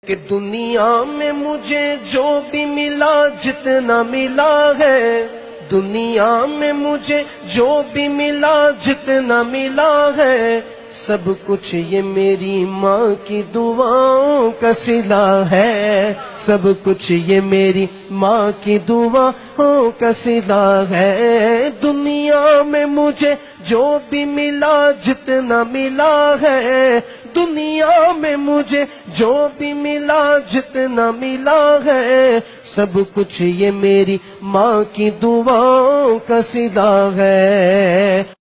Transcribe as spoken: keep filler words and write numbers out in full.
कि दुनिया में मुझे जो भी मिला जितना मिला है, दुनिया में मुझे जो भी मिला जितना मिला है, सब कुछ ये मेरी माँ की दुआओं का सिला है। सब कुछ ये मेरी माँ की दुआओं का सिला है। दुनिया में मुझे जो भी मिला जितना मिला है, दुनिया में मुझे जो भी मिला जितना मिला है, सब कुछ ये मेरी माँ की दुआओं का सिला है।